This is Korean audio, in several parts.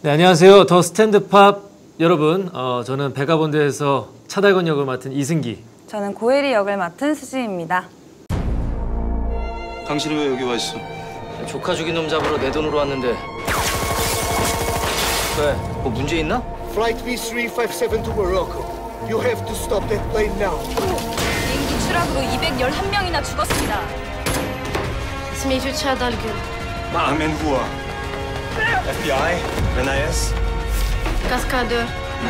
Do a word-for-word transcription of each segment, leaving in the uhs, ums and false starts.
네, 안녕하세요. 더 스탠드팝 여러분. 어, 저는 베가본드에서 차달건 역을 맡은 이승기. 저는 고혜리 역을 맡은 수지입니다. 당신은 왜 여기 와 있어? 조카 죽인 놈 잡으러 내 돈으로 왔는데. 왜? 뭐 문제 있나? Flight B three five seven to Morocco. You have to stop that plane now. 비행기 추락으로 이백십일 명이나 죽었습니다. اسمي جو تشادالجل. من هو؟ F B I? N I S? كاسكادور.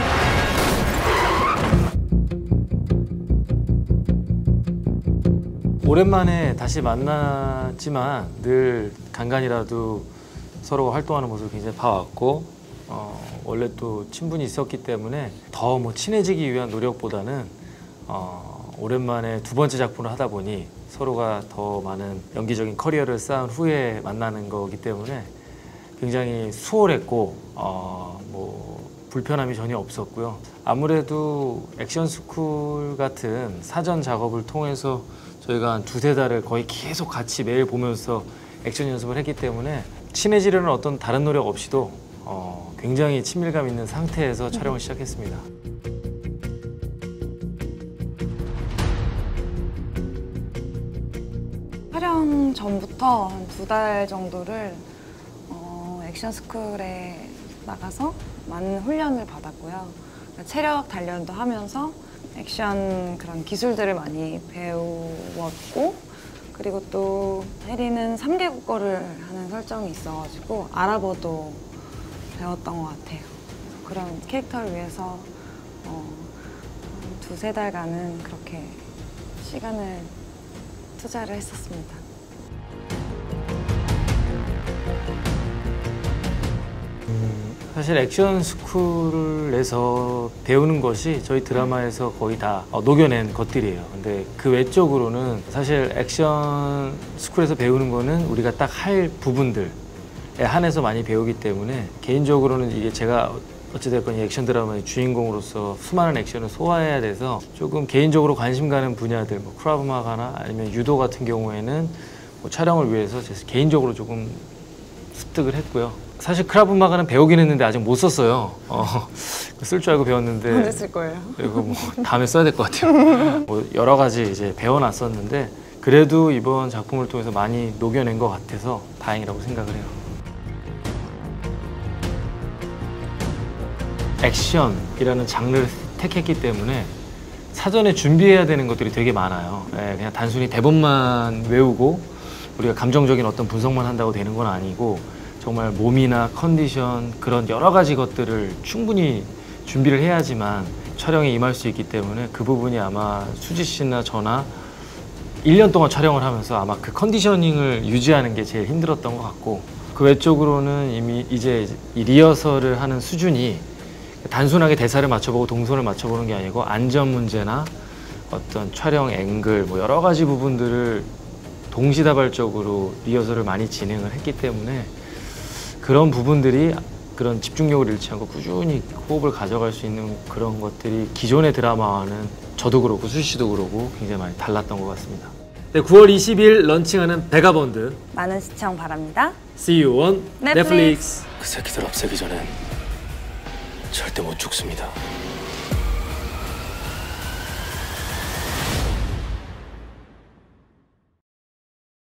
오랜만에 다시 만났지만 늘 간간이라도 서로가 활동하는 모습을 굉장히 봐왔고 어, 원래 또 친분이 있었기 때문에 더 뭐 친해지기 위한 노력보다는 어, 오랜만에 두 번째 작품을 하다 보니 서로가 더 많은 연기적인 커리어를 쌓은 후에 만나는 거기 때문에 굉장히 수월했고 어, 뭐 불편함이 전혀 없었고요. 아무래도 액션 스쿨 같은 사전 작업을 통해서 저희가 한 두세 달을 거의 계속 같이 매일 보면서 액션 연습을 했기 때문에 친해지려는 어떤 다른 노력 없이도 어, 굉장히 친밀감 있는 상태에서 촬영을 시작했습니다. 촬영 전부터 한 두 달 정도를 어, 액션 스쿨에 나가서 많은 훈련을 받았고요. 체력 단련도 하면서 액션 그런 기술들을 많이 배웠고, 그리고 또 혜리는 삼 개국어를 하는 설정이 있어가지고 아랍어도 배웠던 것 같아요. 그런 캐릭터를 위해서 어, 두세 달간은 그렇게 시간을 투자를 했었습니다. 음, 사실 액션 스쿨에서 배우는 것이 저희 드라마에서 거의 다 어, 녹여낸 것들이에요. 근데 그 외적으로는 사실 액션 스쿨에서 배우는 거는 우리가 딱 할 부분들에 한해서 많이 배우기 때문에 개인적으로는 이게 제가 어찌됐건 이 액션 드라마의 주인공으로서 수많은 액션을 소화해야 돼서 조금 개인적으로 관심 가는 분야들, 뭐 크라브마가나 아니면 유도 같은 경우에는 뭐 촬영을 위해서 제 개인적으로 조금 습득을 했고요. 사실 크라브마가는 배우긴 했는데 아직 못 썼어요. 어, 쓸 줄 알고 배웠는데 언제 쓸 거예요? 그리고 뭐 다음에 써야 될 것 같아요. 뭐 여러 가지 이제 배워놨었는데 그래도 이번 작품을 통해서 많이 녹여낸 것 같아서 다행이라고 생각을 해요. 액션이라는 장르를 택했기 때문에 사전에 준비해야 되는 것들이 되게 많아요. 예, 그냥 단순히 대본만 외우고 우리가 감정적인 어떤 분석만 한다고 되는 건 아니고 정말 몸이나 컨디션 그런 여러 가지 것들을 충분히 준비를 해야지만 촬영에 임할 수 있기 때문에 그 부분이 아마 수지 씨나 저나 일 년 동안 촬영을 하면서 아마 그 컨디셔닝을 유지하는 게 제일 힘들었던 것 같고, 그 외적으로는 이미 이제 이 리허설을 하는 수준이 단순하게 대사를 맞춰보고 동선을 맞춰보는 게 아니고 안전 문제나 어떤 촬영 앵글 뭐 여러 가지 부분들을 동시다발적으로 리허설을 많이 진행을 했기 때문에 그런 부분들이 그런 집중력을 잃지 않고 꾸준히 호흡을 가져갈 수 있는 그런 것들이 기존의 드라마와는 저도 그렇고 수지 씨도 그렇고 굉장히 많이 달랐던 것 같습니다. 네, 구월 이십일 런칭하는 베가본드. 많은 시청 바랍니다. See you on 넷플릭스. 넷플릭스. 그 새끼들 없애기 전엔 절대 못 죽습니다.